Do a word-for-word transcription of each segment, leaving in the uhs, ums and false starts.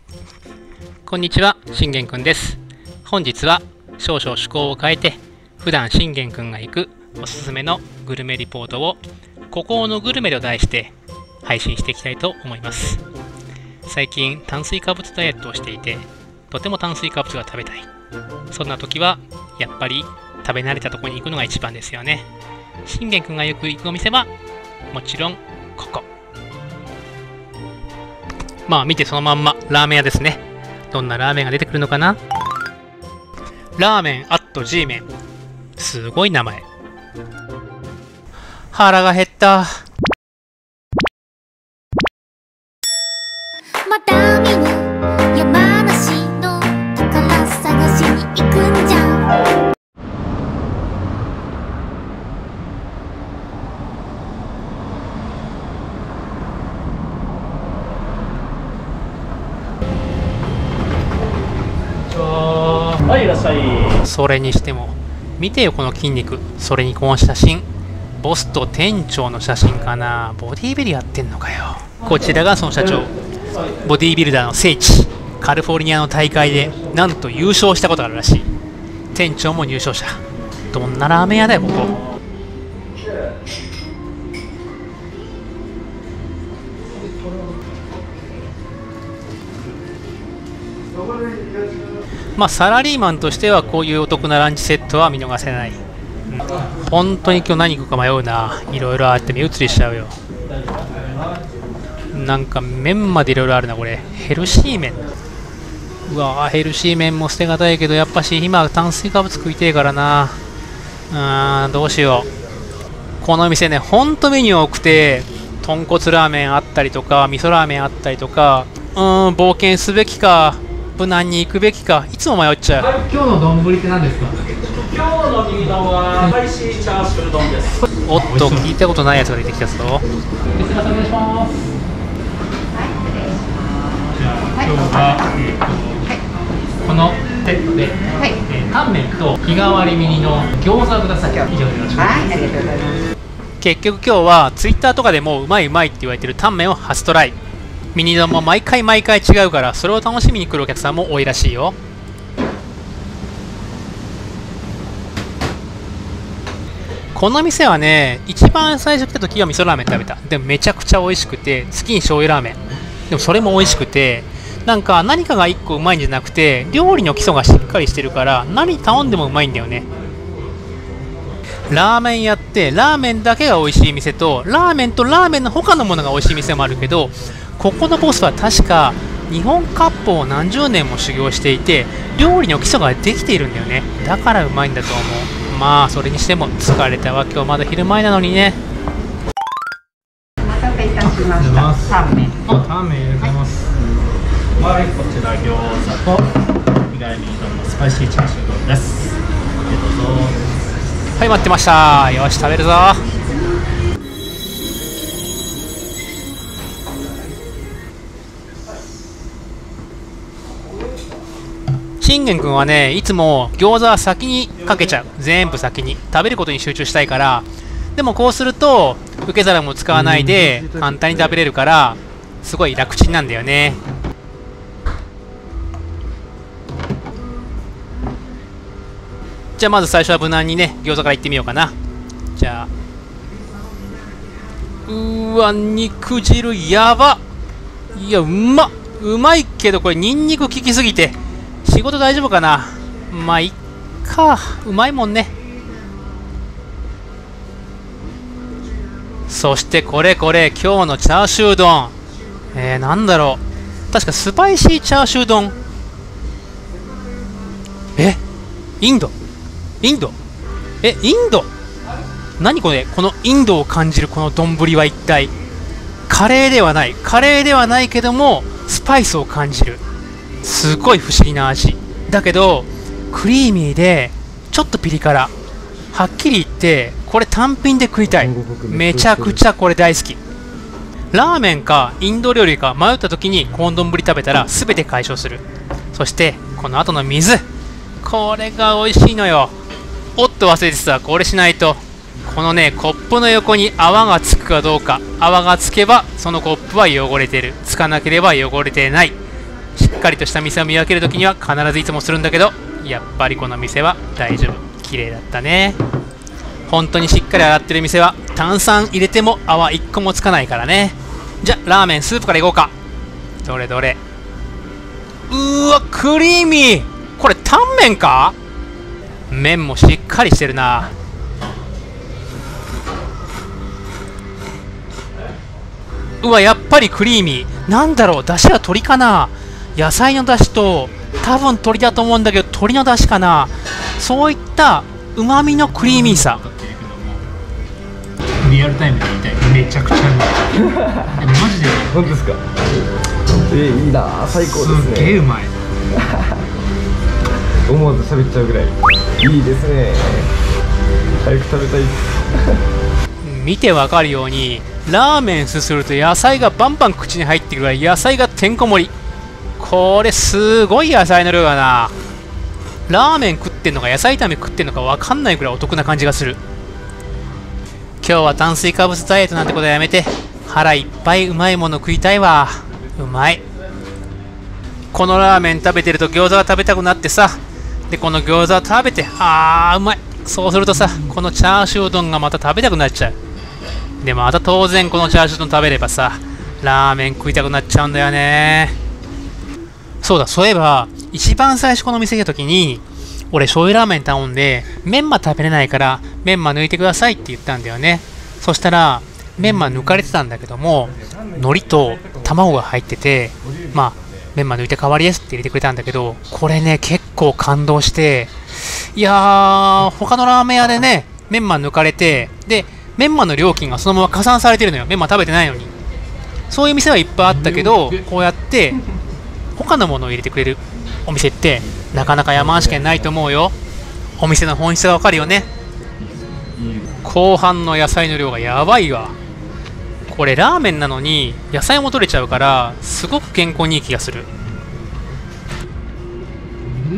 こんにちは、信玄くんです。本日は少々趣向を変えて、普段信玄くんが行くおすすめのグルメリポートを孤高のグルメと題して配信していきたいと思います。最近炭水化物ダイエットをしていて、とても炭水化物が食べたい。そんな時はやっぱり食べ慣れたところに行くのが一番ですよね。信玄くんがよく行くお店はもちろんここ。まあ見てそのまんまラーメン屋ですね。どんなラーメンが出てくるのかな。ラーメンアット G メン、すごい名前。腹が減った。 また見ぬ山梨の宝探しに行くんじゃん。 はい、いらっしゃい。 それにしても見てよこの筋肉。それにこの写真、ボスと店長の写真かな。ボディービルやってんのかよ。こちらがその社長。ボディービルダーの聖地カリフォルニアの大会でなんと優勝したことがあるらしい。店長も入賞者。どんなラーメン屋だよここ。まあサラリーマンとしてはこういうお得なランチセットは見逃せない。うん、本当に今日何行くか迷うな。いろいろあって目移りしちゃうよ。なんか麺までいろいろあるなこれ。ヘルシー麺。うわー、ヘルシー麺も捨てがたいけどやっぱし今炭水化物食いてえからな。うーん、どうしよう。この店ね、ほんとメニュー多くて、豚骨ラーメンあったりとか味噌ラーメンあったりとか、うーん、冒険すべきか無難に行くべきかいつも迷っちゃう。 はい、今日の丼って何ですか？今日の耳丼はスパイシーチャーシュー丼です。 おっと、聞いたことないやつが出てきたぞ。 お願いします。じゃあ今日は、えーとはい、このセットで、はいえー、タンメンと日替わりミニの餃子ください。以上でよろしくお願いします。はい、ありがとうございます。 結局今日はツイッターとかでもうまいうまいって言われてるタンメンを初トライ。ミニ丼も毎回毎回違うからそれを楽しみに来るお客さんも多いらしいよ。この店はね、一番最初来た時は味噌ラーメン食べた。でもめちゃくちゃ美味しくて、次に醤油ラーメン。でもそれも美味しくて、なんか何かがいっこうまいんじゃなくて料理の基礎がしっかりしてるから何頼んでもうまいんだよね。ラーメン屋ってラーメンだけが美味しい店とラーメンとラーメンの他のものが美味しい店もあるけど、ここのボスは確か日本割烹を何十年も修行していて料理の基礎ができているんだよね。だからうまいんだと思う。まあそれにしても疲れたわ。今日まだ昼前なのにね。 お待たせいたしました。タンメン。 あ、タンメン入れてます。はい、こちら餃子と日替わりミニ丼のスパイシーチャーシュー丼です。どうぞ。 はい、待ってました。よし、食べるぞ。信玄くんはね、いつも餃子は先にかけちゃう。全部先に食べることに集中したいから。でもこうすると受け皿も使わないで簡単に食べれるからすごい楽ちんなんだよね。じゃあまず最初は無難にね餃子からいってみようかな。じゃあ、うーわ、肉汁やば。いや、うまっ。うまいけどこれニンニク効きすぎて仕事大丈夫かな。まあいっか、うまいもんね。そしてこれこれ今日のチャーシュー丼、えー、なんだろう、確かスパイシーチャーシュー丼。え、インドインドえ、インド何これ、このインドを感じるこの丼は一体。カレーではない、カレーではないけどもスパイスを感じる。すごい不思議な味だけどクリーミーでちょっとピリ辛。はっきり言ってこれ単品で食いたい。めちゃくちゃこれ大好き。ラーメンかインド料理か迷った時にこの丼食べたら全て解消する。そしてこの後の水、これが美味しいのよ。おっと忘れてた、これしないと。このねコップの横に泡がつくかどうか。泡がつけばそのコップは汚れてる、つかなければ汚れてない。 しっかりとした店を見分けるときには必ずいつもするんだけど、やっぱりこの店は大丈夫、綺麗だったね。本当にしっかり洗ってる店は炭酸入れても泡いっこもつかないからね。じゃあラーメンスープからいこうか。どれどれ。うーわ、クリーミー。これタンメンか。麺もしっかりしてるな。うわ、やっぱりクリーミー。なんだろう、出汁は鶏かな。野菜の出汁と多分鶏だと思うんだけど、鶏の出汁かな。そういったうまみのクリーミーさ。リアルタイムで言いたい。めちゃくちゃうまい。マジで本当ですか。えー、いいな、最高ですね。 すっげえうまい。 思わず喋っちゃうぐらいいいですね。早く食べたいです。 見てわかるようにラーメンすすると野菜がバンバン口に入ってくるぐらい野菜がてんこ盛り。これすごい野菜の量だな。ラーメン食ってんのか野菜炒め食ってんのか分かんないぐらいお得な感じがする。今日は炭水化物ダイエットなんてことはやめて腹いっぱいうまいもの食いたいわ。うまい。このラーメン食べてると餃子が食べたくなってさ、でこの餃子を食べて、あーうまい。そうするとさ、このチャーシュー丼がまた食べたくなっちゃう。でまた当然このチャーシュー丼食べればさ、ラーメン食いたくなっちゃうんだよね。そうだ、そういえば一番最初この店来た時に俺醤油ラーメン頼んでメンマ食べれないからメンマ抜いてくださいって言ったんだよね。そしたらメンマ抜かれてたんだけども、海苔と卵が入ってて、まあメンマ抜いて代わりですって入れてくれたんだけど、これね結構感動して、いやー他のラーメン屋でねメンマ抜かれて、でメンマの料金がそのまま加算されてるのよ。メンマ食べてないのに。そういう店はいっぱいあったけど、こうやって他のものを入れてくれるお店ってなかなか山梨県ないと思うよ。お店の本質がわかるよね。後半の野菜の量がやばいわ。これラーメンなのに野菜も取れちゃうからすごく健康にいい気がする。うん、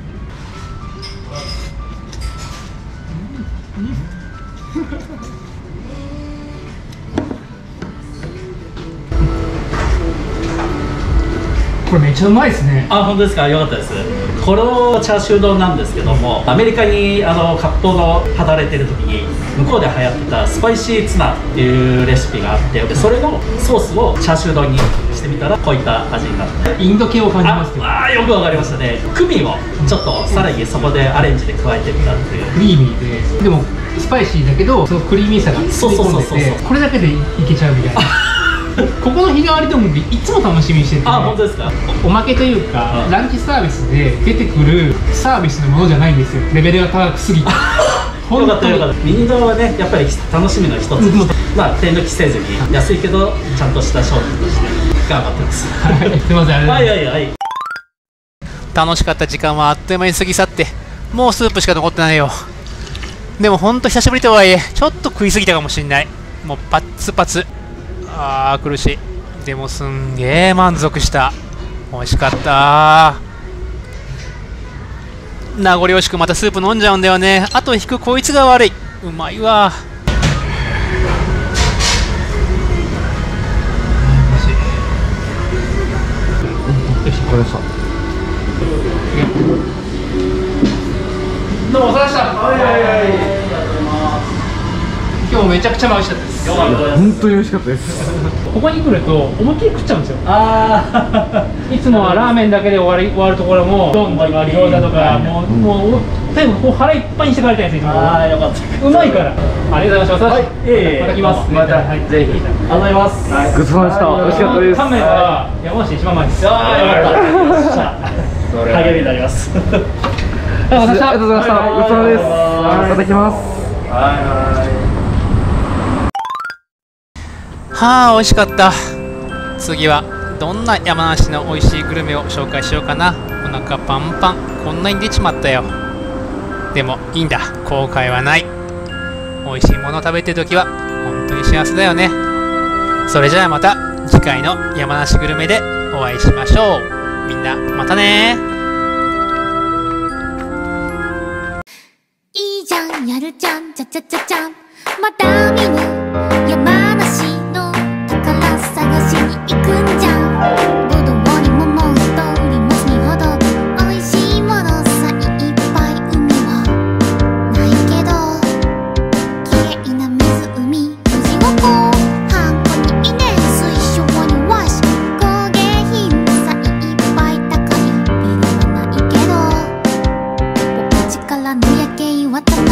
これめっちゃうまいですね。 あ、本当ですか。よかったです。このチャーシュー丼なんですけども、アメリカにあの割烹の働いてる時に向こうで流行ってたスパイシーツナっていうレシピがあって、でそれのソースをチャーシュー丼にしてみたらこういった味になって、 インド系を感じますけど。 ああ、よくわかりましたね。クミンをちょっとさらにそこでアレンジで加えてみたっていう。 クリーミーで、でもスパイシーだけどそのクリーミーさが包み込んでて、これだけでいけちゃうみたいな。ここの日替わり丼っていつも楽しみにしてて、ね、 あ、本当ですか。 お, おまけというか、うん、ランチサービスで出てくるサービスのものじゃないんですよ。レベルが高くすぎて。よかったよかった。ミニ丼はね、やっぱり楽しみの一つ、うん、まあ手抜きせずに安いけどちゃんとした商品として頑張ってます。 はい、すいません。 はいはいはい。 楽しかった時間はあっという間に過ぎ去って、もうスープしか残ってないよ。でもほんと久しぶりとはいえちょっと食いすぎたかもしんない。もうパッツパツ。あー苦しい。でもすんげえ満足した。美味しかった。名残惜しくまたスープ飲んじゃうんだよね。あと引くこいつが悪い。うまいわ。よし、これさ。どうもお疲れ様でした。はいはいはい。今日めちゃくちゃ美味しかったです。 本当に美味しかったです。 ここに来ると思いっきり食っちゃうんですよ。 あいつもはラーメンだけで終わり終わるところもどんどん餃子とかもうもう全部こう腹いっぱいにして帰りたいんですよ。 ああ、よかった。 うまいから。ありがとうございます。はい、また来ます。 またはい、ぜひ。ありがとうございます。 ごちそうさまでした。美味しかったです。 タンメンは山梨で一番うまいです。 ああ、よかった。励みになります。 ありがとうございました。 ありがとうございました。ごちそうさまです。また来ます。 はいはい。 はあ、美味しかった。次はどんな山梨の美味しいグルメを紹介しようかな。お腹パンパン、こんなに出ちまったよ。でもいいんだ、後悔はない。美味しいものを食べてるときは本当に幸せだよね。それじゃあまた次回の山梨グルメでお会いしましょう。みんなまたね。 いいじゃん、やるじゃん、ちゃちゃちゃちゃん。また見ぬ山梨の宝探しに行くんじゃん。ぶどうに桃とまた